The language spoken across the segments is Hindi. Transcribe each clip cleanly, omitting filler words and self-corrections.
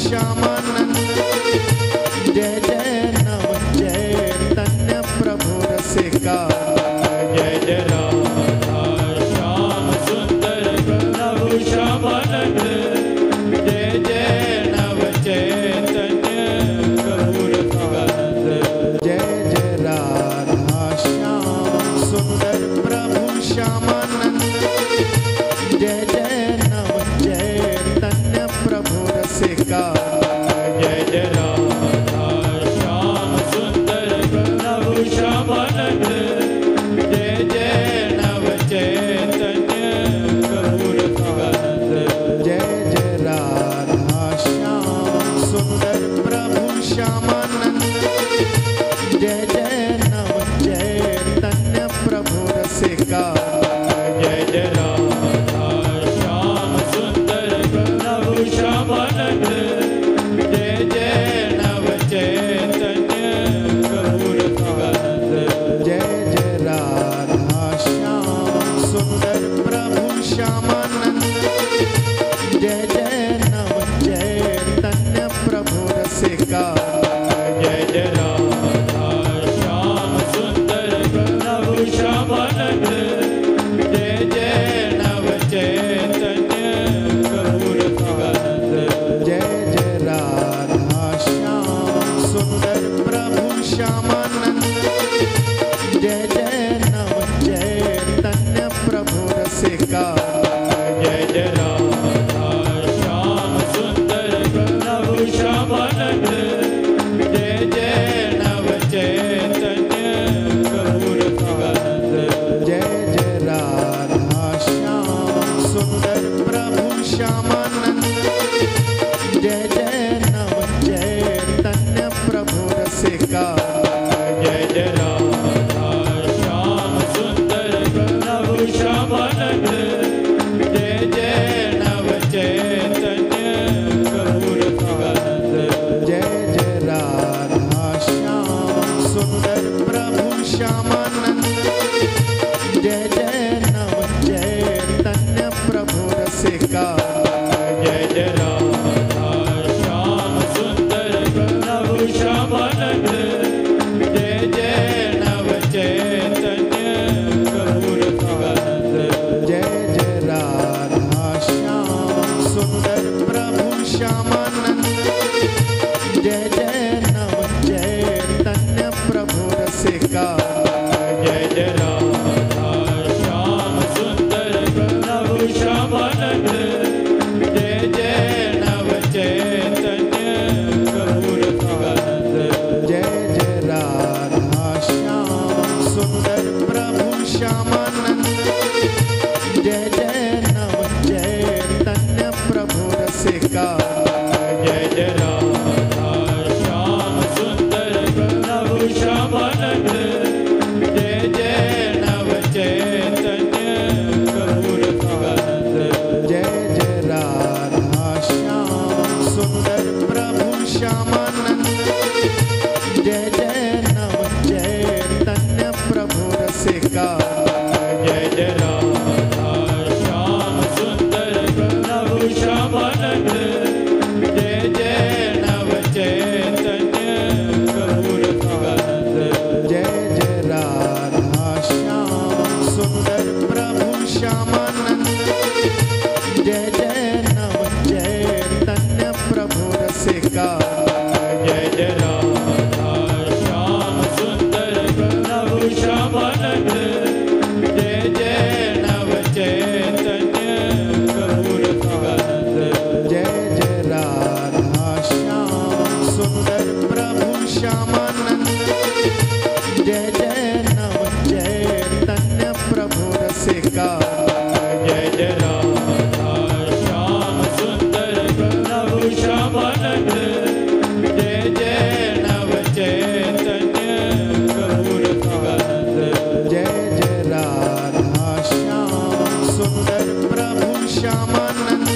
श्यामानंद। जय जय नव चैतन्य प्रभु रसिका। जय जय राधा श्याम सुंदर प्रभु श्यामानंद। जय जय नव चैतन्य प्रभु रसिकानंद। जय जय राधा श्याम सुंदर प्रभु श्यामानंद। जय जय नव चैतन्य प्रभु रसिका। जय जय राधा श्याम सुंदर प्रभु श्यामानंद। जय जय नव चैतन्य प्रभु रसिकानंद। जय जय राधा श्याम सुंदर प्रभु श्यामानंद। जय जय नव चैतन्य प्रभु रसिका। जय जय राधा श्याम सुंदर प्रभु श्यामानंद। जय जय नव चैतन्य प्रभु रसिकानंद। जय जय राधा श्याम सुंदर प्रभु श्यामानंद। जय जय नव चैतन्य प्रभु रसिका। जय जय राधा श्याम सुंदर प्रभु श्यामानंद। जय जय नव चैतन्य प्रभु रसिकानंद। जय जय राधा श्याम सुंदर प्रभु श्यामानंद। जय जय नव चैतन्य प्रभु रसिका। जय जय राधा श्याम सुंदर प्रभु श्यामानंद। जय जय नव चैतन्य प्रभु रसिकानंद। जय जय राधा श्याम सुंदर प्रभु श्यामानंद। जय जय नव चैतन्य प्रभु रसिका। जय जय राधा श्याम सुंदर प्रभु श्यामानंद। जय जय नव चैतन्य प्रभु रसिकानंद। जय जय राधा श्याम सुंदर प्रभु श्यामानंद। जय जय नव चैतन्य प्रभु रसिका। जय जय राधा श्याम सुंदर प्रभु श्यामानंद। जय जय नव चैतन्य प्रभु रसिकानंद। जय जय राधा श्याम सुंदर प्रभु श्यामानंद। जय जय नव चैतन्य प्रभु रसिका। जय जय राधा श्याम सुंदर प्रभु श्यामानंद। जय जय नव चैतन्य प्रभु रसिकानंद। जय जय राधा श्याम सुंदर प्रभु श्यामानंद। जय जय नव चैतन्य प्रभु रसिका। जय जय राधा श्याम सुंदर प्रभु श्यामानंद। जय जय नव चैतन्य प्रभु रसिकानंद। जय जय राधा श्याम सुंदर प्रभु श्यामानंद। जय जय नव चैतन्य प्रभु रसिका। जय जय राधा श्याम सुंदर प्रभु श्यामानंद। जय जय नव चैतन्य प्रभु रसिकानंद। जय जय राधा श्याम सुंदर प्रभु श्यामानंद। जय जय नव चैतन्य प्रभु रसिका। जय जय राधा श्याम सुंदर प्रभु श्यामानंद। जय जय नव चैतन्य प्रभु रसिकानंद। जय जय राधा श्याम सुंदर प्रभु श्यामानंद। जय जय नव चैतन्य प्रभु रसिका। जय जय राधा श्याम सुंदर प्रभु श्यामानंद। जय जय नव चैतन्य प्रभु रसिकानंद। जय जय राधा श्याम सुंदर प्रभु श्यामानंद।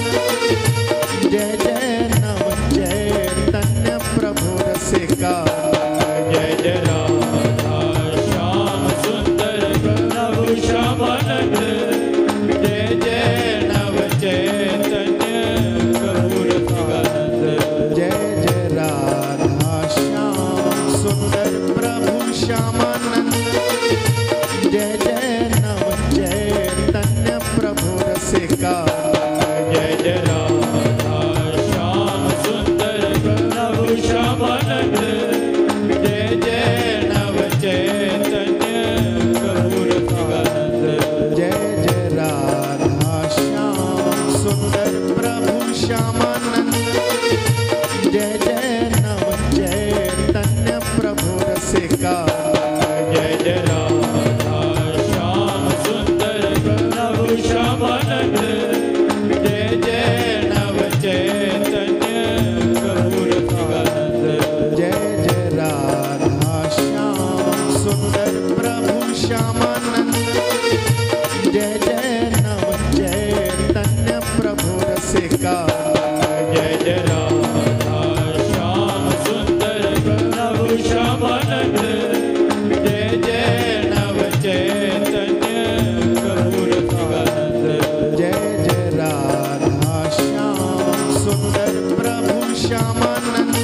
जय जय नव चैतन्य प्रभु रसिका। जय जय राधा श्याम सुंदर प्रभु श्यामानंद। जय जय नव चैतन्य प्रभु रसिकानंद। जय रसिका जय जय राधा श्याम सुंदर प्रभु श्यामानंद जय जय नव चैतन्य प्रभु रसिकानंद जय जय राधा श्याम सुंदर प्रभु श्यामानंद जय जय नव चैतन्य प्रभु रसिका जय जय राधा श्याम सुंदर प्रभु श्यामानंद जय जय नव चैतन्य प्रभु रसिकानंद जय जय राधा श्याम सुंदर प्रभु श्यामानंद जय जय नव चैतन्य प्रभु रसिका जय जय राधा श्याम सुंदर प्रभु श्यामानंद जय जय नव चैतन्य प्रभु रसिकानंद जय जय राधा श्याम सुंदर प्रभु श्यामानंद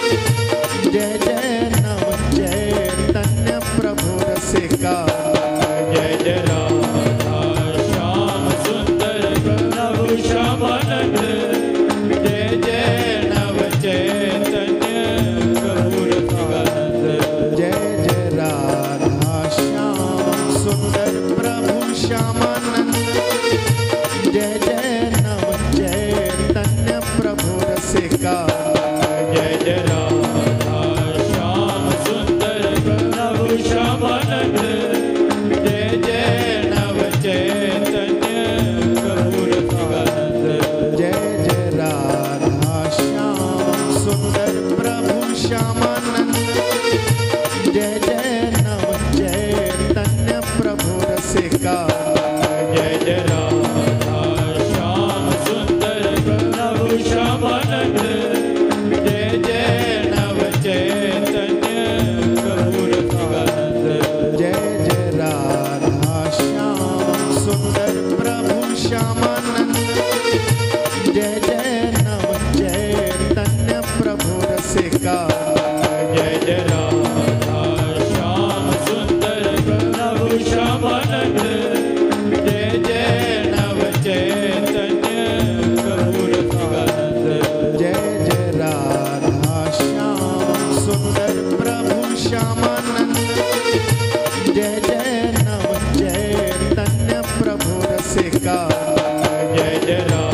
जय जय नव चैतन्य प्रभु रसिका जय जय राधा श्याम सुंदर प्रभु श्यामानंद जय जय नव चैतन्य प्रभु रसिकानंद जय जय राधा श्याम सुंदर प्रभु श्यामानंद जय जय नव चैतन्य प्रभु रसिका जय जय राधा श्याम सुंदर प्रभु श्यामानंद जय जय नव चैतन्य प्रभु रसिकानंद जय जय राधा श्याम सुंदर प्रभु श्यामानंद जय जय नव चैतन्य प्रभु रसिका जय जय राधा श्याम सुंदर प्रभु श्यामानंद जय जय नव चैतन्य प्रभु रसिकानंद जय जय राधा श्याम सुंदर प्रभु श्यामानंद जय जय नव चैतन्य प्रभु रसिका जय जय राधा श्याम सुंदर प्रभु श्यामानंद जय जय नव चैतन्य प्रभु रसिकानंद जय जय राधा श्याम सुंदर प्रभु श्यामानंद जय जय नव चैतन्य प्रभु रसिकानंद जय जय राधा श्याम सुंदर प्रभु श्यामानंद जय जय नव चैतन्य प्रभु रसिका जय जय राधा श्याम सुंदर प्रभु श्यामानंद जय जय नव चैतन्य प्रभु रसिका जय जय